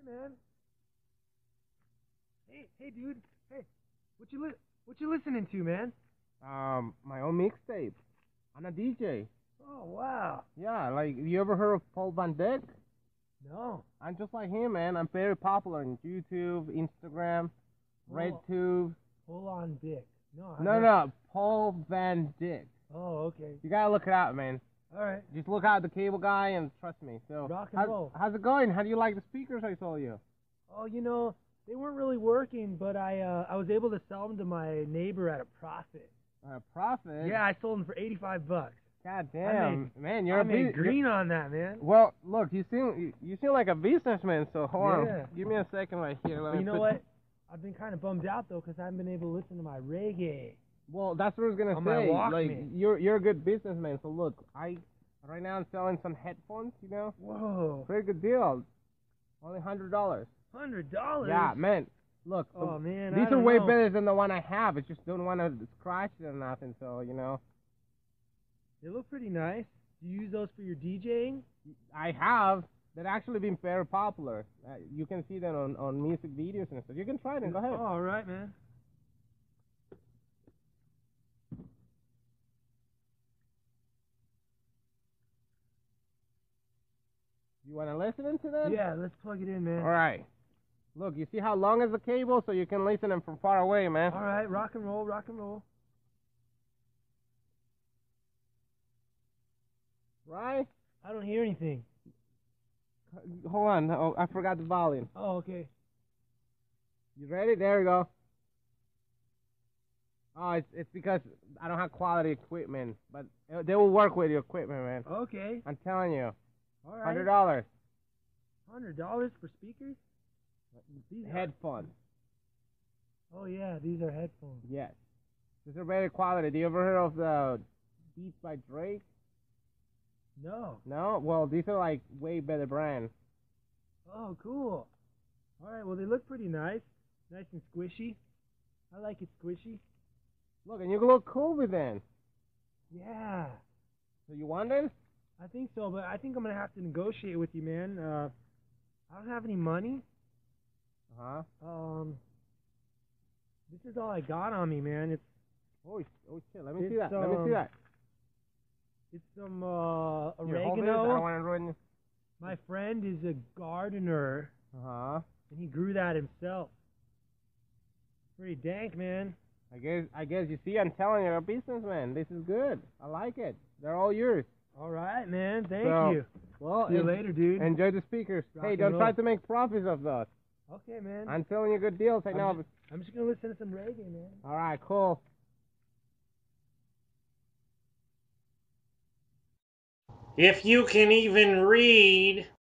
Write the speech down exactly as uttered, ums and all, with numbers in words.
man. Hey, hey, dude. Hey, what you li what you listening to, man? Um, my own mixtape. I'm a D J. Oh, wow. Yeah, like, you ever heard of Paul Van Dyck? No. I'm just like him, man. I'm very popular on YouTube, Instagram, Hold, RedTube. hold on, Dick. No, I No, no, Paul Van Dyck. Oh, okay. You gotta look it out, man. All right. Just look out the cable guy and trust me. So, Rock and how's, roll. how's it going? How do you like the speakers I sold you? Oh, you know, they weren't really working, but I uh, I was able to sell them to my neighbor at a profit. A profit? Yeah, I sold them for eighty-five bucks. God damn, made, man, you're I a made green on that, man. Well, look, you seem you, you seem like a businessman. So hold yeah. on, give me a second right here. Let well, me you know put... what? I've been kind of bummed out though because I haven't been able to listen to my reggae. Well, that's what I was gonna on say. My like, Walkman. you're you're a good businessman. So look, I right now I'm selling some headphones. You know. Whoa. Pretty good deal. Only hundred dollars. Hundred dollars. Yeah, man. Look. Oh the, man. These I are way know. better than the one I have. I just don't want to scratch it or nothing. So you know. They look pretty nice. Do you use those for your DJing? I have. They've actually been very popular. Uh, you can see them on, on music videos and stuff. You can try them. Go ahead. Oh, all right, man. You want to listen to them? Yeah, let's plug it in, man. All right. Look, you see how long is the cable, so you can listen them from far away, man. All right, rock and roll, rock and roll. Right? I don't hear anything. Hold on. Oh, I forgot the volume. Oh, okay. You ready? There we go. Oh, it's it's because I don't have quality equipment, but they will work with your equipment, man. Okay. I'm telling you. All right. Hundred dollars. Hundred dollars for speakers? These headphones. Are... Oh yeah, these are headphones. Yes. These are better quality. Do you ever heard of the Beats by Drake? No. No? Well, these are like way better brand. Oh, cool. All right. Well, they look pretty nice. Nice and squishy. I like it squishy. Look, and you look cool with them. Yeah. So you want them? I think so, but I think I'm gonna have to negotiate with you, man. Uh, I don't have any money. Uh huh. Um, this is all I got on me, man. It's oh, oh shit! Let me it's, see that. um, Let me see that. It's some uh, Here, hold this. I oregano. don't want to ruin you. My friend is a gardener, Uh huh. and he grew that himself. Pretty dank, man. I guess. I guess you see. I'm telling you, you're a businessman. This is good. I like it. They're all yours. All right, man. Thank So, you. Well, See you en- later, dude. Enjoy the speakers. Rock Hey, and don't roll. try to make profits of those. Okay, man. I'm telling you good deals right I'm now. just, I'm just gonna listen to some reggae, man. All right, cool. If you can even read.